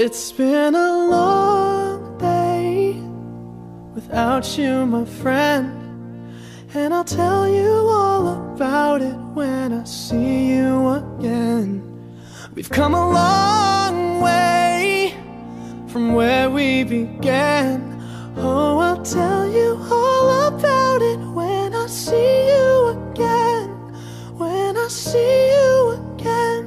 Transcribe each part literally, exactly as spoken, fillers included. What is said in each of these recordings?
It's been a long day without you, my friend, and I'll tell you all about it when I see you again. We've come a long way from where we began. Oh, I'll tell you all about it when I see you again. When I see you again.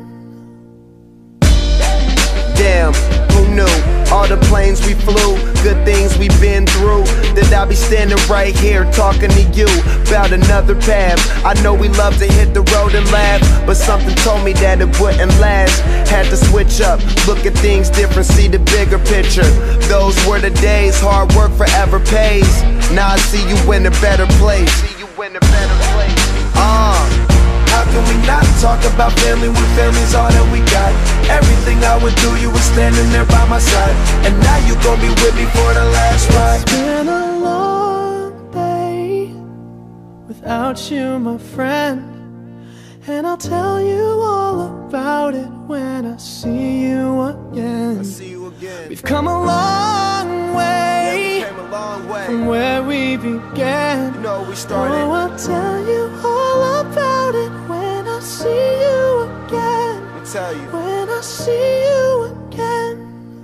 Damn, who knew? All the planes we flew, good things we've been through, that I'll be standing right here talking to you about another path. I know we love to hit the road and laugh, but something told me that it wouldn't last. Had to switch up, look at things different, see the bigger picture. Those were the days, hard work forever pays. Now I see you in a better place. See you in a better place. Uh How can we not talk about family when family's all that we got? Everything I went through, you were standing there by my side, and now you gon' be with me for the last ride. It's been a long day without you, my friend, and I'll tell you all about it when I see you again. I see you again. We've come a long way, yeah, we came a long way from where we began. You know we started. Oh, I'll tell you all about it when I see you again. Let me tell you. When I see you again.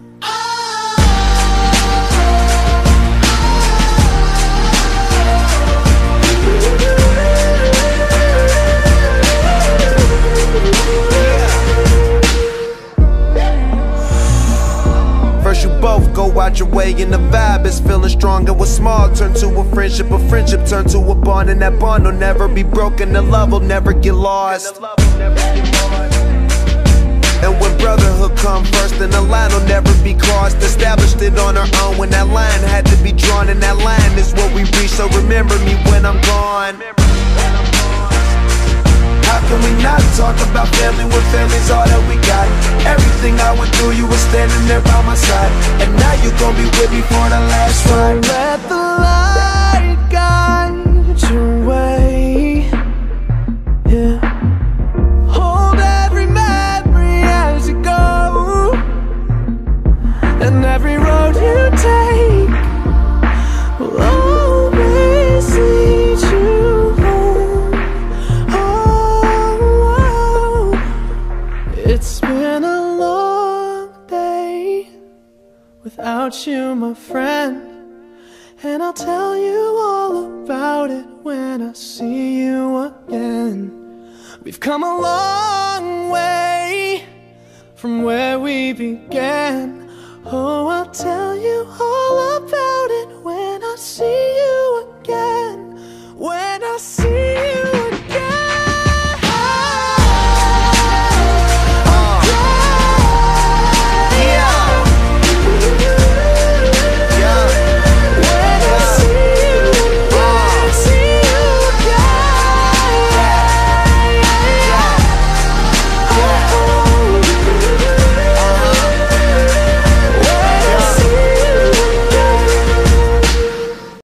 First you both go out your way and the vibe is feeling strong, and what's small turn to a friendship, a friendship turn to a bond, and that bond will never be broken, the love will never get lost. And when brotherhood come first, then the line will never be crossed. Established it on our own when that line had to be drawn, and that line is what we reach, so remember me when I'm gone. How can we not talk about family when family's all that we got? Everything I went through, you were standing there by my side, and now you gon' be with me for the last ride. Let the light guide your way, yeah. Hold every memory as you go, and every road you take will always lead you home. Oh, it's been a long day without you, my friend, and I'll tell you all about it when I see you again. We've come a long way from where we began. Oh, I'll tell you all about it when I see you